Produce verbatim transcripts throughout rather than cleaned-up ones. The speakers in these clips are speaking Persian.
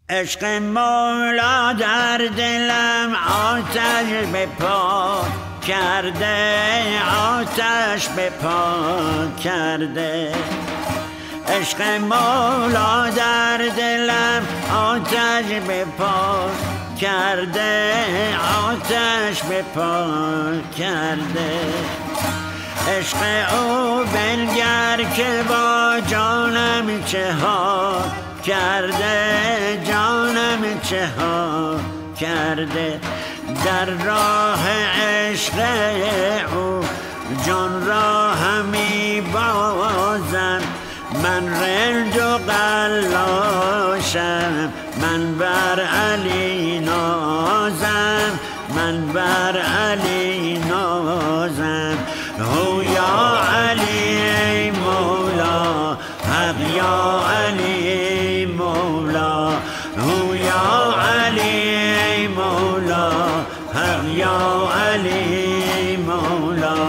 عشق مولا در دلم آتش به پا کرده، آتش به پا کرده. عشق مولا در دلم آتش به پا کرده، آتش به پا کرده. عشق او بنگر که با جانم چه ها کرده، جانم چه ها کرده. در راه عشق او جان را همی بازم، من رنج و قلاشم، من بر علی نازم، من بر علی نازم. هو یا علی ای مولا، حق یا علی مولا. هو یا علی ای مولا، حق یا علی مولا.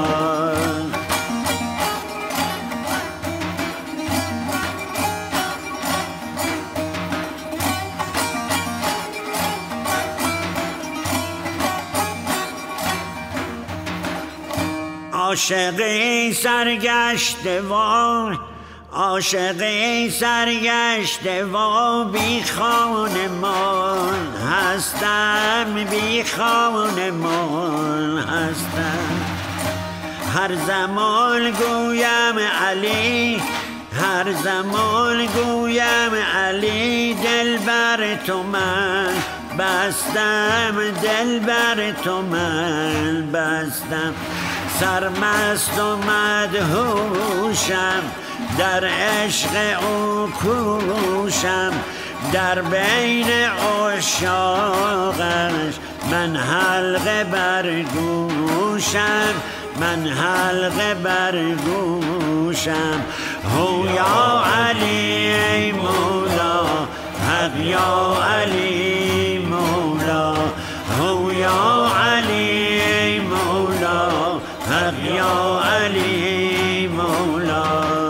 عاشقی سرگشته و عاشقی سرگشته و بی خانمان هستم، بی خانمان هستم. هر زمان گویم علی، هر زمان گویم علی، دل بر تو من بستم، دل بر تو من بستم. سرمست و مدهوشم، در عشق او کوشم، در بین عشاقش من حلقه بر گوشم، من حلقه بر گوشم. هو یا علی ای مولا، حق یا علی مولا. هو یا علی ای مولا، حق یا علی مولا.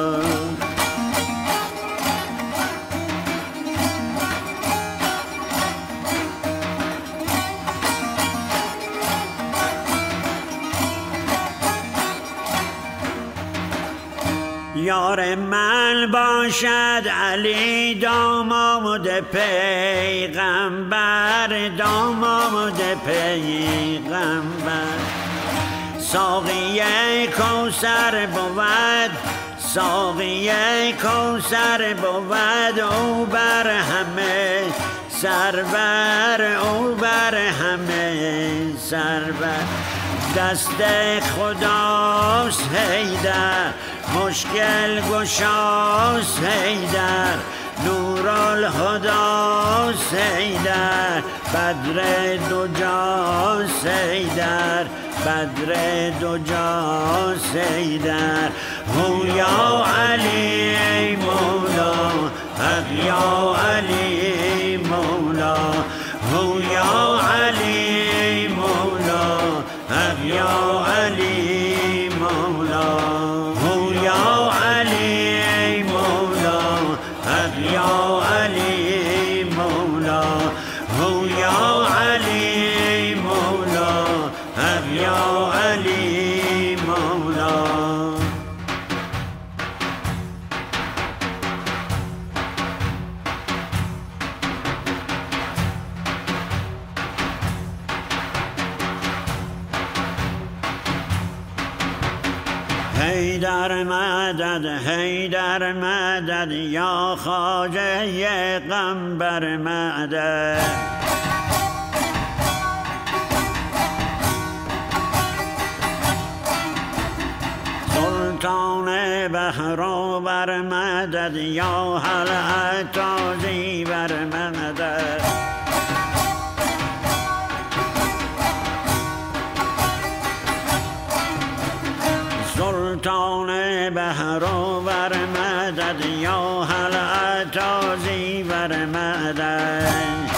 یار من باشد علی، داماد پیغمبر، داماد پیغمبر. ساقی کوثر بود، ساقی کوثر بود، او بر همه سرور، او بر همه سرور. دست خداست حیدر، مشکل گشاست حیدر، نورالهداست حیدر، بدر دجاست حیدر، بدر دجاست حیدر. هو یا علی ای مولا، حق یا علی مولا. هو یا علی ای مولا، حق یا علی مولا. هو یا علی ای مولا، حق یا علی مولا. هو یا علی ای مولا، حق یا علی مولا. حیدر مدد، حیدر مدد، یا خواجه قنبر مدد. سلطان بحر بر مدد، یا هلعتازی بر مدد. سلطان بحر بر مدد، یا هلعتازی بر مدد.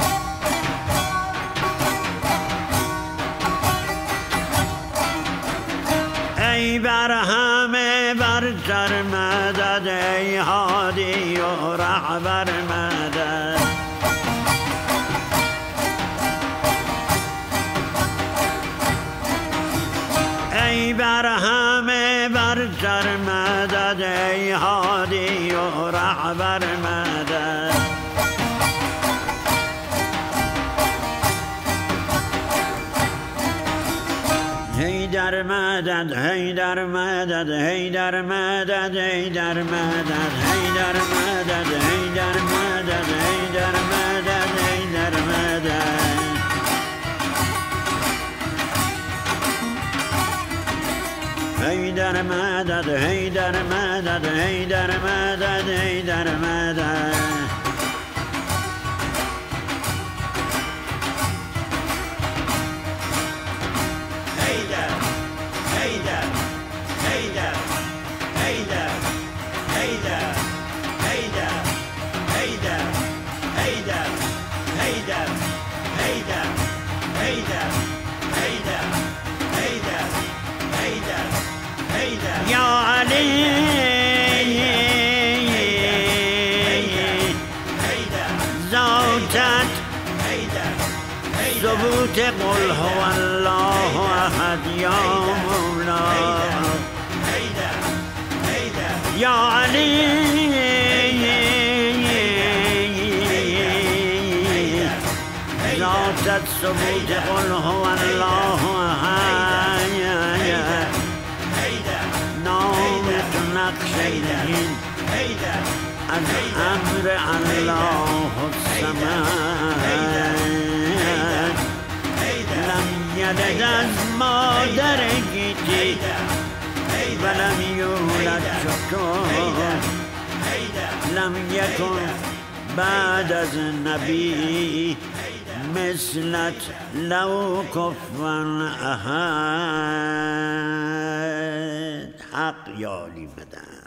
ای بر همه برتر مدد، ای هادی و رهبر مدد. مدد ای هادی و رهبر مدد هیدر مدد هیدر مدد هیدر مدد هیدر مدد هیدر مدد هیدر مدد هیدر مدد هیدر مدد هیدر مدد هیدر مدد هیدر مدد هیدر مدد یا علی ذاتت ثبوت قل هو الله احد یا مولا یا علی ذاتت ثبوت قل هو الله احد نامت نقش این از امر الله الصمد لم یلد از مادر گیتی ولم یولد شکر لم یکن بعد از نبی مثلت لو کفوا احد حق یا علی مدد